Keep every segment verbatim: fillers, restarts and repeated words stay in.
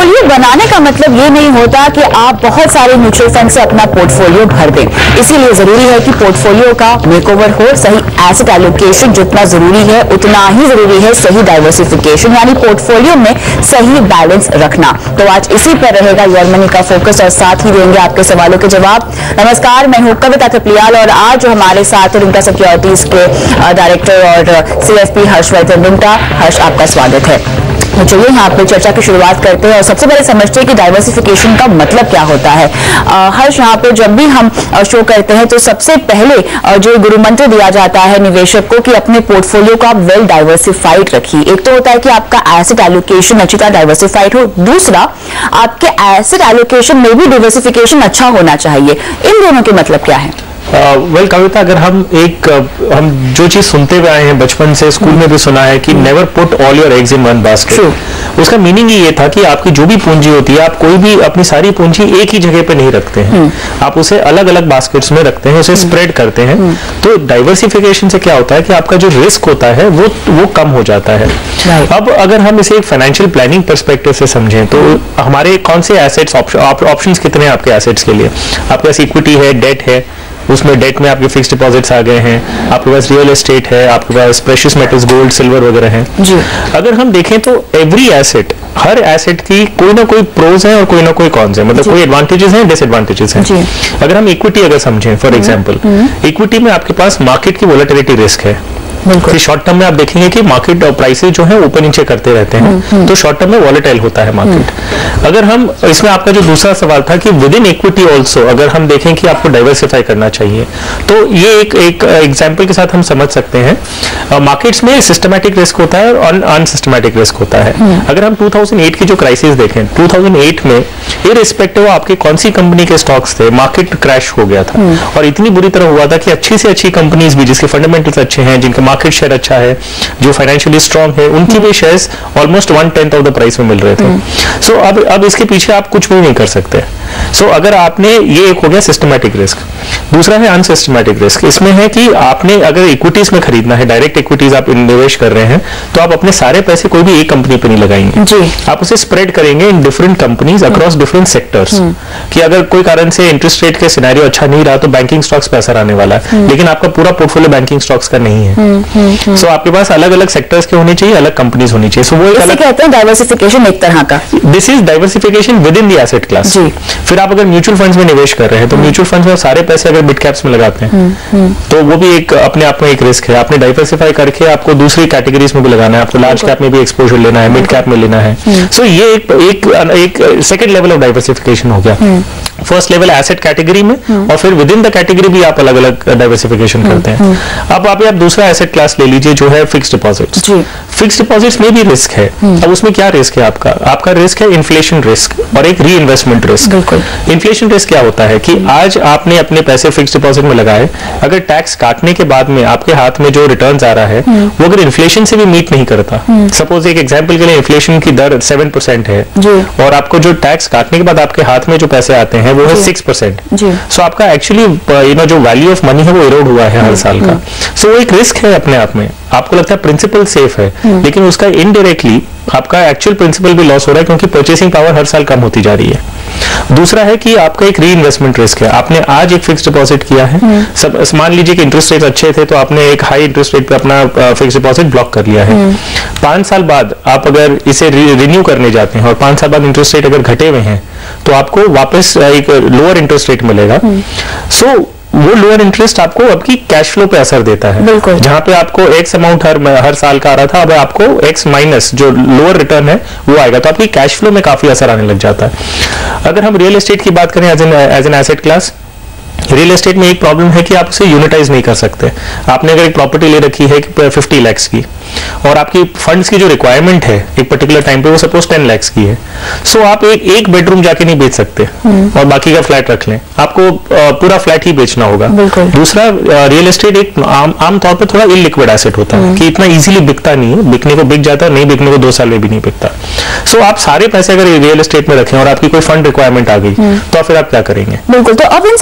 Portfolio बनाने का मतलब ये नहीं होता कि आप बहुत सारे म्यूचुअल फंड से अपना पोर्टफोलियो भर दें। इसीलिए जरूरी है कि पोर्टफोलियो का मेकओवर हो, सही एसेट एलोकेशन जितना जरूरी है उतना ही जरूरी है सही डाइवर्सिफिकेशन, यानी पोर्टफोलियो में सही बैलेंस रखना। तो आज इसी पर रहेगा योर मनी का फोकस और साथ ही देंगे आपके सवालों के जवाब। नमस्कार, मैं हूं कविता थपलियाल और आज जो हमारे साथ रूंगटा सिक्योरिटीज के डायरेक्टर और सीएफपी हर्षवर्धन रोंगटा। हर्ष, आपका स्वागत है। तो चलिए यहाँ पे चर्चा की शुरुआत करते हैं और सबसे पहले समझते हैं कि डाइवर्सिफिकेशन का मतलब क्या होता है। आ, हर्ष, यहाँ पे जब भी हम शो करते हैं तो सबसे पहले जो गुरु मंत्र दिया जाता है निवेशक को कि अपने पोर्टफोलियो को आप वेल डाइवर्सिफाइड रखिए। एक तो होता है कि आपका एसेट एलोकेशन अच्छी तरह डाइवर्सिफाइड हो, दूसरा आपके एसेट एलोकेशन में भी डाइवर्सिफिकेशन अच्छा होना चाहिए। इन दोनों के मतलब क्या है? वेल uh, कविता, अगर हम एक uh, हम जो चीज सुनते हुए आए हैं बचपन से, स्कूल में भी सुना है कि never put all your eggs in one basket. उसका मीनिंग ही ये था कि आपकी जो भी पूंजी होती है, आप कोई भी अपनी सारी पूंजी एक ही जगह पे नहीं रखते हैं, आप उसे अलग अलग बास्केट्स में रखते हैं, उसे स्प्रेड करते हैं। तो डाइवर्सिफिकेशन से क्या होता है कि आपका जो रिस्क होता है वो वो कम हो जाता है। अब अगर हम इसे एक फाइनेंशियल प्लानिंग पर्सपेक्टिव से समझें तो हमारे कौन से एसेट्स, ऑप्शंस कितने हैं आपके एसेट्स के लिए? आपके पास इक्विटी है, डेट है, उसमें डेट में आपके फिक्स्ड डिपॉजिट्स आ गए हैं, आपके पास रियल एस्टेट है, आपके पास प्रेशियस मेटल्स, गोल्ड, सिल्वर वगैरह हैं जी। अगर हम देखें तो एवरी एसेट, हर एसेट की कोई ना कोई प्रोज है और कोई ना कोई कॉन्स है, मतलब कोई एडवांटेजेस हैं, डिसएडवांटेजेस हैं। अगर हम इक्विटी अगर समझें फॉर एग्जांपल, इक्विटी में आपके पास मार्केट की वोलेटिलिटी रिस्क है। फिर शॉर्ट टर्म में आप देखेंगे कि मार्केट प्राइसेस जो है ऊपर नीचे करते रहते हैं, तो शॉर्ट टर्म में वॉलेटाइल होता है मार्केट। अगर हम इसमें आपका जो दूसरा सवाल था कि विद इन इक्विटी ऑल्सो अगर हम देखें कि आपको डाइवर्सिफाई करना चाहिए, तो ये एक एक एग्जांपल के साथ हम समझ सकते हैं। मार्केट्स में सिस्टमैटिक रिस्क होता है और अनसिस्टमैटिक रिस्क होता है। अगर हम टू थाउजेंड एट की जो क्राइसिस देखें, टू थाउजेंड एट में इररिस्पेक्टिव आपके कौन सी कंपनी के स्टॉक्स थे, मार्केट क्रैश हो गया था और इतनी बुरी तरह हुआ था कि अच्छी से अच्छी कंपनीज भी जिसके फंडामेंटल्स अच्छे हैं, जिनका मार्केट शेयर अच्छा है, जो फाइनेंशियली स्ट्रांग है, उनकी भी shares almost one tenth of the price में मिल रहे थे। सो so, अब अब इसके पीछे आप कुछ भी नहीं कर सकते। सो so, अगर आपने, ये एक हो गया सिस्टमैटिक रिस्क। दूसरा है अनसिस्टमैटिक रिस्क। इसमें है कि आपने अगर इक्विटीज में खरीदना है, डायरेक्ट इक्विटीज आप निवेश कर रहे हैं, तो आप अपने सारे पैसे कोई भी एक कंपनी पे नहीं लगाएंगे जी। आप उसे स्प्रेड करेंगे in different companies across different sectors, कि अगर कोई कारण से इंटरेस्ट रेट का सिनेरियो अच्छा नहीं रहा तो बैंकिंग स्टॉक्स पे असर आने वाला है, लेकिन आपका पूरा पोर्टफोलियो बैंकिंग स्टॉक्स का नहीं है। सो so, आपके पास अलग अलग सेक्टर्स के होने चाहिए, अलग कंपनीज होनी चाहिए। सो so, वो एक अलग कहते हैं डाइवर्सिफिकेशन एक तरह का। This is diversification within the asset class. फिर आप अगर म्यूचुअल फंड्स में निवेश कर रहे हैं तो म्यूचुअल फंड्स में सारे पैसे अगर मिड कैप्स में लगाते हैं तो वो भी एक अपने आप में एक रिस्क है। आपने डाइवर्सिफाई करके आपको दूसरी कैटेगरीज में भी लगाना है, आपको लार्ज कैप में भी एक्सपोजर लेना है, मिड कैप में लेना है। सो so, ये एक एक एक सेकंड लेवल ऑफ डाइवर्सिफिकेशन हो गया। फर्स्ट लेवल एसेट कैटेगरी में और फिर विद इन द कैटेगरी भी आप अलग अलग डाइवर्सिफिकेशन करते हैं। अब आप आप दूसरा एसेट क्लास ले लीजिए जो है फिक्स्ड डिपॉजिट्स। फिक्स्ड डिपॉजिट्स में भी रिस्क है। अब उसमें क्या रिस्क है आपका? आपका रिस्क है इन्फ्लेशन रिस्क और एक री इन्वेस्टमेंट रिस्क। इन्फ्लेशन रिस्क क्या होता है कि आज आपने अपने पैसे फिक्स्ड डिपॉजिट में लगाए, अगर टैक्स काटने के बाद में आपके हाथ में जो रिटर्न्स आ रहा है वो अगर इन्फ्लेशन से भी मीट नहीं करता, सपोज एक एग्जांपल के लिए इन्फ्लेशन की दर सेवन परसेंट है और आपको जो टैक्स काटने के बाद आपके हाथ में जो पैसे आते हैं वो है सिक्स परसेंट, सो आपका एक्चुअली यू नो जो वैल्यू ऑफ मनी है वो इरोड हुआ है हर साल का। सो so, वो एक रिस्क है अपने आप में। आपको लगता है प्रिंसिपल सेफ है, लेकिन उसका इनडायरेक्टली आपका एक्चुअल प्रिंसिपल भी लॉस हो रहा है क्योंकि परचेसिंग पावर हर साल कम होती जा रही है। दूसरा है कि आपका एक री इन्वेस्टमेंट रिस्क है। आपने आज एक फिक्स डिपॉजिट किया है, सब मान लीजिए कि इंटरेस्ट रेट अच्छे थे तो आपने एक हाई इंटरेस्ट रेट पे अपना फिक्स डिपॉजिट ब्लॉक कर लिया है। पांच साल बाद आप अगर इसे रिन्यू करने जाते हैं और पांच साल बाद इंटरेस्ट रेट अगर घटे हुए हैं तो आपको वापस एक लोअर इंटरेस्ट रेट मिलेगा। सो so, वो लोअर इंटरेस्ट आपको आपकी कैश फ्लो पे असर देता है। जहां पे आपको एक्स अमाउंट हर हर साल का आ रहा था, अब आपको एक्स माइनस जो लोअर रिटर्न है वो आएगा, तो आपकी कैश फ्लो में काफी असर आने लग जाता है। अगर हम रियल एस्टेट की बात करें as an as an asset class, real estate में एक प्रॉब्लम है कि आप उसे यूनिटाइज नहीं कर सकते। आपने अगर एक प्रॉपर्टी ले रखी है कि फिफ्टी लैक्स की और आपकी फंड्स की जो रिक्वायरमेंट है एक पर्टिकुलर टाइम पे वो सपोज टेन लैक्स की है, सो so आप एक एक बेडरूम जाके नहीं बेच सकते और बाकी का फ्लैट रख लें, आपको पूरा फ्लैट ही बेचना होगा। दूसरा, रियल एस्टेट एक आम आमतौर पर थोड़ा इलिक्विड एसेट होता है कि इतना इजीली बिकता नहीं है, बिकने को बिक जाता है, नहीं बिकने को दो साल में भी नहीं बिकता। सो so आप सारे पैसे अगर रियल एस्टेट में रखें और आपकी कोई फंड रिक्वायरमेंट आ गई तो फिर आप क्या करेंगे? बिल्कुल, तो अब इन सब बातों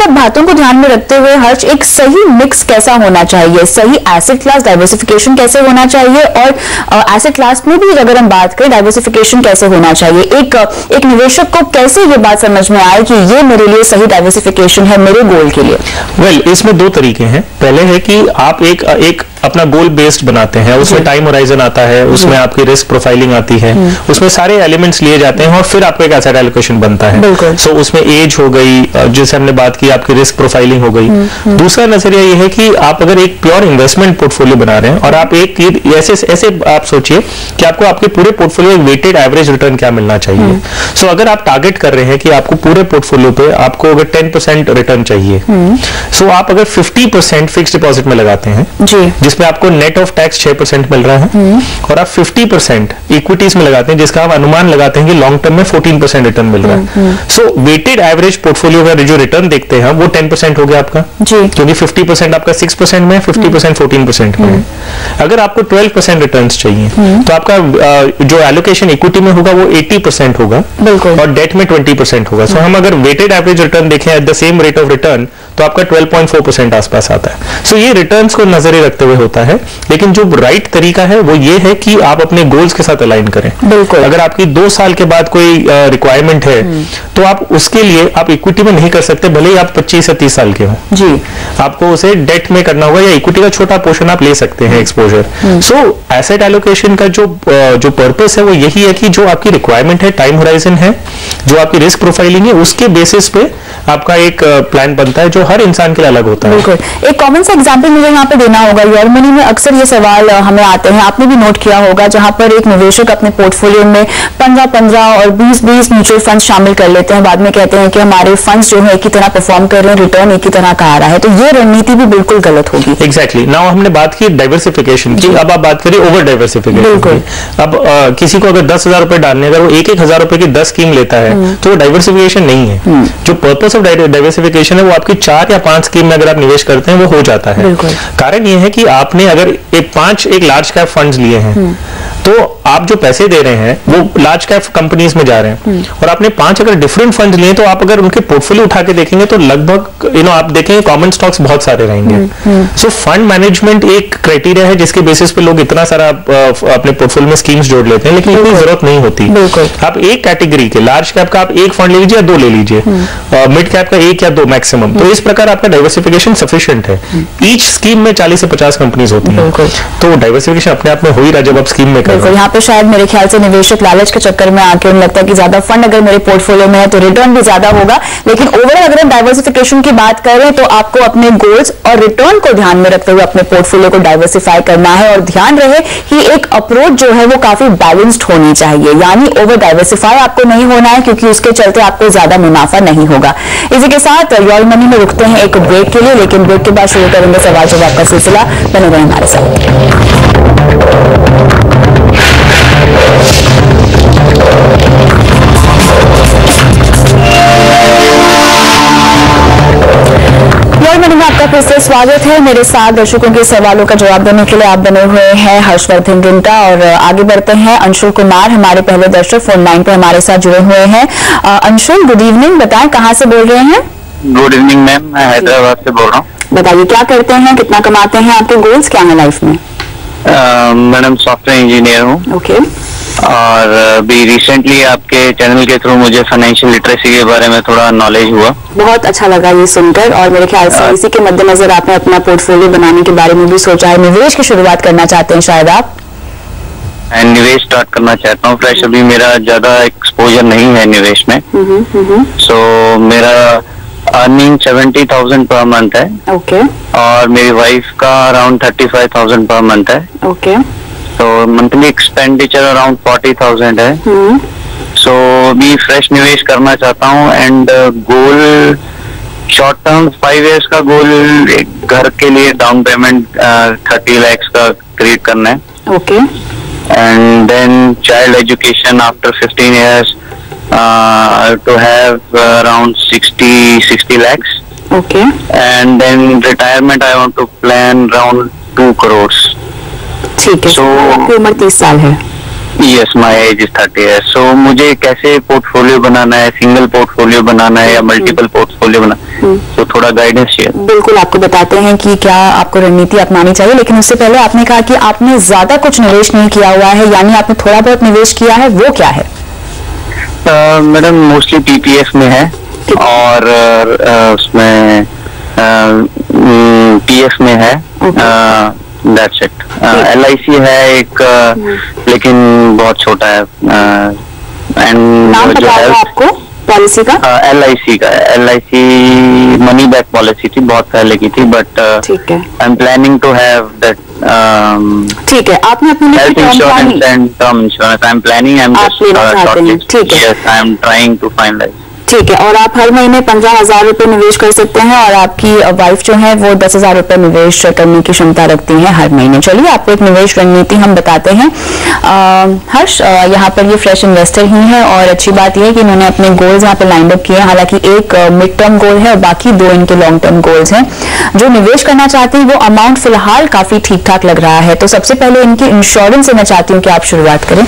को ध्यान में रखते हुए हर्ष एक सही मिक्स कैसा होना चाहिए, सही एसेट क्लास डाइवर्सिफिकेशन कैसे होना चाहिए, और एसेट क्लास में भी अगर हम बात करें डाइवर्सिफिकेशन कैसे होना चाहिए, एक एक निवेशक को कैसे ये बात समझ में आए कि ये मेरे लिए सही डाइवर्सिफिकेशन है मेरे गोल के लिए? वेल well, इसमें दो तरीके हैं। पहले है कि आप एक एक अपना गोल बेस्ड बनाते हैं, उसमें टाइम होराइजन आता है, उसमें आपकी रिस्क प्रोफाइलिंग आती है, उसमें सारे एलिमेंट्स लिए जाते हैं और फिर आपको एक एसेट एलोकेशन बनता है। सो so, उसमें एज हो गई, जैसे हमने बात की, आपकी रिस्क प्रोफाइलिंग हो गई। दूसरा नजरिया ये है कि आप अगर एक प्योर इन्वेस्टमेंट पोर्टफोलियो बना रहे हैं और आप एक ऐसे ऐसे आप सोचिए कि आपको आपके पूरे पोर्टफोलियो एक वेटेड एवरेज रिटर्न क्या मिलना चाहिए। सो so, अगर आप टारगेट कर रहे हैं कि आपको पूरे पोर्टफोलियो पे आपको अगर टेन परसेंट रिटर्न चाहिए, सो so, आप अगर फिफ्टी परसेंट फिक्स डिपॉजिट में लगाते हैं जी, जिसमें आपको नेट ऑफ टैक्स छह परसेंट मिल रहा है, और आप फिफ्टी परसेंट इक्विटीज में लगाते हैं जिसका आप अनुमान लगाते हैं कि लॉन्ग टर्म में फोर्टीन परसेंट रिटर्न मिल रहा है। सो वेटेड एवरेज पोर्टफोलियो का जो रिटर्न देखते हैं वो टेन परसेंट हो गया आपका जी, क्योंकि फिफ्टी परसेंट आपका सिक्स परसेंट में, फिफ्टी परसेंट फोर्टीन परसेंट में है। अगर आपको ट्वेल्व परसेंट रिटर्न चाहिए तो आपका जो एलोकेशन इक्विटी में होगा वो एटी परसेंट होगा और डेट में ट्वेंटी परसेंट होगा। सो so, हम अगर वेटेड एवरेज रिटर्न देखें at the same rate of return तो आपका ट्वेल्व पॉइंट फोर परसेंट आसपास आता है। सो so, ये रिटर्न्स को नजरे रखते हुए होता है, लेकिन जो राइट तरीका है वो ये है कि आप अपने गोल्स के साथ अलाइन करें। बिल्कुल, अगर आपकी दो साल के बाद कोई रिक्वायरमेंट है तो आप उसके लिए आप इक्विटी में नहीं कर सकते, भले ही आप पच्चीस या तीस साल के हो जी, आपको उसे डेट में करना होगा या इक्विटी का छोटा पोर्शन आप ले सकते हैं एक्सपोजर। सो एसेट एलोकेशन का जो जो पर्पस है वो यही है कि जो आपकी रिक्वायरमेंट है, टाइम होराइजन है, जो आपकी रिस्क प्रोफाइलिंग है, उसके बेसिस पे आपका एक प्लान बनता है जो हर इंसान के लिए अलग होता है। बिल्कुल, एक कॉमन सा एग्जांपल मुझे यहाँ पे देना होगा। योर मनी में अक्सर ये सवाल हमें आते हैं, आपने भी नोट किया होगा, जहां पर एक निवेशक अपने पोर्टफोलियो में पंद्रह पंद्रह और बीस बीस म्यूचुअल फंड शामिल कर लेते हैं, बाद में कहते हैं कि हमारे फंड्स जो है एक ही तरह परफॉर्म कर रहे हैं, रिटर्न एक ही तरह का आ रहा है, तो ये रणनीति भी बिल्कुल गलत होगी। एग्जैक्टली, नाउ हमने बात की डाइवर्सिफिकेशन की, अब आप बात करिए ओवर डाइवर्सिफिकेशन। बिल्कुल, अब आ, किसी को अगर दस हजार रुपए डालने, अगर वो एक एक हजार रुपए की दस स्कीम लेता है तो वो डाइवर्सिफिकेशन नहीं है। जो पर्पस ऑफ डाइवर्सिफिकेशन है वो आपकी चार या पांच स्कीम में अगर आप निवेश करते हैं वो हो जाता है। कारण ये है कि आपने अगर एक पांच एक लार्ज कैप फंड्स लिए हैं तो आप जो पैसे दे रहे हैं वो लार्ज कैप कंपनीज में जा रहे हैं, और आपने पांच अगर डिफरेंट फंड्स लिए तो आप अगर उनके पोर्टफोलियो उठा के देखेंगे तो लगभग यू नो आप देखेंगे कॉमन स्टॉक्स बहुत सारे रहेंगे। सो फंड मैनेजमेंट एक क्राइटेरिया है जिसके बेसिस पे लोग इतना सारा अपने पोर्टफोलियो में स्कीम्स जोड़ लेते हैं, लेकिन इतनी जरूरत नहीं होती। आप एक कैटेगरी के लार्ज कैप का आप एक फंड ले लीजिए या दो ले लीजिए, मिड कैप का एक या दो मैक्सिमम, तो इस प्रकार आपका डाइवर्सिफिकेशन सफिशिएंट है। ईच स्कीम में चालीस से पचास कंपनीज होती हैं, तो डाइवर्सिफिकेशन अपने आप में हो ही रहा जब आप स्कीम में कर रहे हैं। पे शायद मेरे ख्याल से निवेशक लालच के चक्कर में आके उन्हें लगता है कि ज्यादा फंड अगर मेरे पोर्टफोलियो में है तो रिटर्न भी ज्यादा होगा, लेकिन ओवरऑल अगर हम डाइवर्सिफिकेशन की बात करें तो आपको अपने गोल्स और रिटर्न को ध्यान में रखते हुए अपने पोर्टफोलियो को डाइवर्सिफाई करना है, और ध्यान रहे कि एक अप्रोच जो है वो काफी बैलेंस्ड होनी चाहिए, यानी ओवर डाइवर्सिफाई आपको नहीं होना है क्योंकि उसके चलते आपको ज्यादा मुनाफा नहीं होगा। इसी के साथ योर मनी में रुकते हैं एक ब्रेक के लिए, लेकिन ब्रेक के बाद शुरू करेंगे सवाल जवाब का सिलसिला। बने रहे हमारे साथ। में आपका फिर से स्वागत है। मेरे साथ दर्शकों के सवालों का जवाब देने के लिए आप बने हुए हैं हर्षवर्धन रुंगटा, और आगे बढ़ते हैं अंशुल कुमार, हमारे पहले दर्शक फोन लाइन पर हमारे साथ जुड़े हुए हैं। अंशुल, गुड इवनिंग, बताएं कहाँ से बोल रहे हैं? गुड इवनिंग मैम, मैं हैदराबाद से बोल रहा हूँ। बताइए क्या करते हैं, कितना कमाते हैं, आपके गोल्स क्या है लाइफ में? मैडम सॉफ्टवेयर इंजीनियर हूँ। ओके। और अभी रिसेंटली आपके चैनल के थ्रू मुझे फाइनेंशियल लिटरेसी के बारे में थोड़ा नॉलेज हुआ, बहुत अच्छा लगा ये सुनकर, और मेरे ख्याल से इसी के मद्देनजर आपने अपना पोर्टफोलियो बनाने के बारे में भी सोचा है, निवेश की शुरुआत करना चाहते हैं शायद आप? मैं निवेश स्टार्ट करना चाहता हूँ फ्रेश, अभी मेरा ज्यादा एक्सपोजर नहीं है निवेश में। सो so, मेरा earning seventy thousand per month है। ओके। और मेरी वाइफ का around thirty five thousand per month है। ओके। तो monthly expenditure around forty thousand है। सो अभी फ्रेश निवेश करना चाहता हूँ, and goal short term five years का गोल, एक घर के लिए डाउन पेमेंट थर्टी लैक्स का क्रिएट करना है। Okay. And then child education after fifteen years to have around sixty sixty lakhs. Okay. And then retirement I want to plan around two crore. ठीक है। so, आपकी उम्र तीस साल है। Yes, my age is thirty है। सो मुझे कैसे पोर्टफोलियो बनाना है, सिंगल पोर्टफोलियो बनाना है या मल्टीपल पोर्टफोलियो बनाना, तो थोड़ा गाइडेंस चाहिए। बिल्कुल, आपको बताते हैं कि क्या आपको रणनीति अपनानी चाहिए, लेकिन उससे पहले आपने कहा कि आपने ज्यादा कुछ निवेश नहीं किया हुआ है, यानी आपने थोड़ा बहुत निवेश किया है, वो क्या है? मैडम मोस्टली पीपीएफ में है और uh, उसमें पीएफ में है, दैट्स इट। एलआईसी है एक, uh, लेकिन बहुत छोटा है। एंड नाम जो है आपको पॉलिसी का? एलआईसी का है, एलआईसी मनी बैक पॉलिसी थी, बहुत पहले की थी, बट ठीक है, I am planning to have that. ठीक है, आपने अपने health insurance and term insurance I am planning, I am just shortly, ठीक है, yes I am trying to finalise. ठीक है, और आप हर महीने पंद्रह हजार रुपए निवेश कर सकते हैं और आपकी वाइफ जो है वो दस हजार रुपए निवेश करने की क्षमता रखती है हर महीने। चलिए आपको एक निवेश रणनीति हम बताते हैं। आ, हर्ष, यहाँ पर ये फ्रेश इन्वेस्टर ही है और अच्छी बात यह है कि इन्होंने अपने गोल्स यहाँ पर लाइंड अप किए हैं। हालांकि एक मिड टर्म गोल है और बाकी दो इनके लॉन्ग टर्म गोल्स हैं। जो निवेश करना चाहते हैं वो अमाउंट फिलहाल काफी ठीक ठाक लग रहा है, तो सबसे पहले इनकी इंश्योरेंस से मैं चाहती हूँ कि आप शुरुआत करें।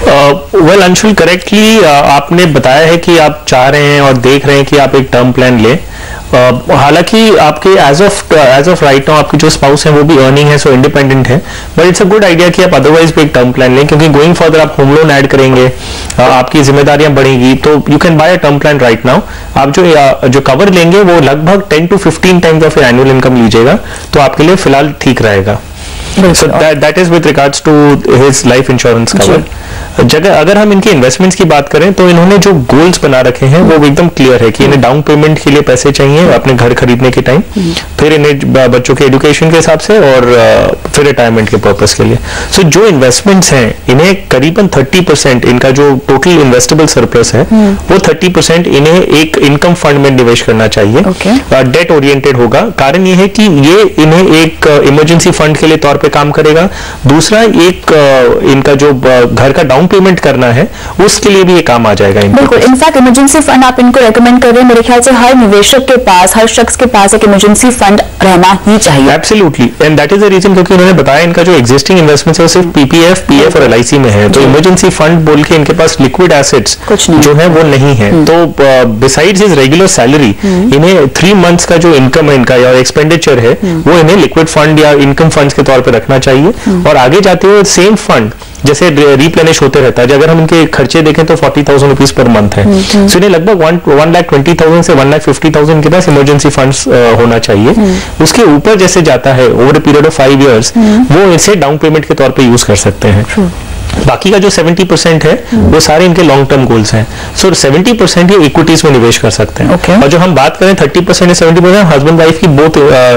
वेल अंशुल, करेक्टली आपने बताया है कि आप चाह रहे हैं और देख रहे हैं कि आप एक टर्म प्लान लें। uh, हालांकि आपके age of age of right now आपकी जो स्पाउस है वो भी अर्निंग है, सो इंडिपेंडेंट है, but it's a good idea कि आप अदरवाइज भी एक टर्म प्लान लें, क्योंकि गोइंग फर्दर आप होम लोन ऐड करेंगे, uh, आपकी जिम्मेदारियां बढ़ेंगी, तो you can buy a term plan right now. आप जो uh, जो कवर लेंगे वो लगभग ten to fifteen times of annual income लीजिएगा, तो आपके लिए फिलहाल ठीक रहेगा। So that that is with regards to his life insurance cover. जगह अगर हम इनकी इन्वेस्टमेंट्स की बात करें तो इन्होंने जो गोल्स बना रखे हैं वो एकदम क्लियर है कि इन्हें डाउन पेमेंट के लिए पैसे चाहिए अपने घर खरीदने के टाइम, फिर इन्हें बच्चों के एजुकेशन के हिसाब से और फिर रिटायरमेंट के पर्पस के लिए। सो so, जो इन्वेस्टमेंट्स हैं इन्हें करीबन थर्टी परसेंट इनका जो टोटल इन्वेस्टेबल सरप्लस है वो थर्टी परसेंट इन्हें एक इनकम फंड में निवेश करना चाहिए। डेट ओरिएंटेड होगा, कारण ये है कि ये इन्हें एक इमरजेंसी फंड के लिए तौर पे काम करेगा। दूसरा, एक इनका जो घर का डाउन पेमेंट करना है उसके लिए भी ये काम आ जाएगा। बिल्कुल, इनफैक्ट इमरजेंसी फंड आप इनको रेकमेंड कर रहे हैं, मेरे ख्याल से हर निवेशक के पास, हर शख्स के पास एक इमरजेंसी फंड रहना ही चाहिए। Absolutely, and that is the reason, क्योंकि उन्होंने बताया इनका जो एक्जिस्टिंग इन्वेस्टमेंट है वो सिर्फ पीपीएफ, पीएफ और एलआईसी में है, तो इमरजेंसी फंड बोल के इनके पास लिक्विड एसेट्स जो है वो नहीं है। तो बिसाइड्स हिज रेगुलर सैलरी इन्हें थ्री मंथ्स का जो इनकम है इनका या एक्सपेंडिचर है वो इन्हें लिक्विड फंड या इनकम फंड के तौर पर रखना चाहिए, और आगे जाते हुए सेम फंड जैसे रिप्लेनिश होते रहता है। अगर हम इनके खर्चे देखें तो forty thousand rupees per month है, सो इन्हें लगभग one one lakh twenty thousand से वन लाख फिफ्टी थाउजेंड के पास इमरजेंसी फंड्स होना चाहिए। उसके ऊपर जैसे जाता है over a period of five years वो इसे डाउन पेमेंट के तौर पे यूज कर सकते हैं। बाकी का जो सेवेंटी परसेंट है वो सारे इनके लॉन्ग टर्म गोल्स हैं, सो सेवेंटी परसेंट ये इक्विटीज में निवेश कर सकते हैं। okay. और जो हम बात करें थर्टी परसेंट या सेवेंटी परसेंट हस्बैंड वाइफ की बोथ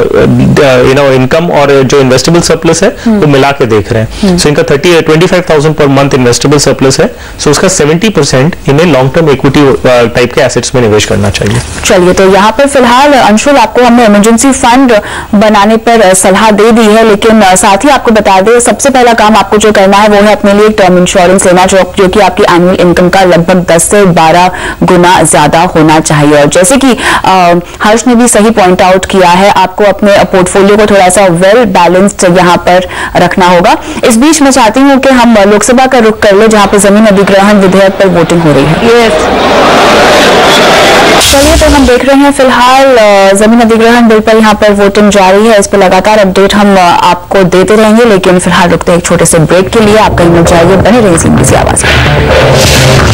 यू नो इनकम और जो इन्वेस्टेबल सरप्लस है वो मिला के देख रहे हैं। सो इनका thirty twenty five thousand per month investable surplus है, सो उसका सेवेंटी परसेंट इन्हें लॉन्ग टर्म इक्विटी टाइप के एसेट्स में निवेश करना चाहिए। चलिए, तो यहाँ पर फिलहाल अंशुल आपको हमने इमरजेंसी फंड बनाने पर सलाह दे दी है, लेकिन साथ ही आपको बता दें सबसे पहला काम आपको जो करना है वो है अपने लिए टर्म इंश्योरेंस लेना, जो, जो कि आपकी एनुअल इनकम का लगभग दस से बारह गुना ज्यादा होना चाहिए। और जैसे कि हर्ष ने भी सही पॉइंट आउट किया है, आपको अपने पोर्टफोलियो को थोड़ा सा वेल बैलेंस्ड यहाँ पर रखना होगा। इस बीच मैं चाहती हूँ कि हम लोकसभा का रुख कर ले, जहाँ पर जमीन अधिग्रहण विधेयक पर वोटिंग हो रही है। yes. चलिए, तो हम देख रहे हैं फिलहाल जमीन अधिग्रहण बिल पर यहाँ पर वोटिंग जारी है। इस पर लगातार अपडेट हम आपको देते रहेंगे, लेकिन फिलहाल रुकते हैं एक छोटे से ब्रेक के लिए। आप कहीं मत जाइए, बने रहिए सीएनबीसी आवाज।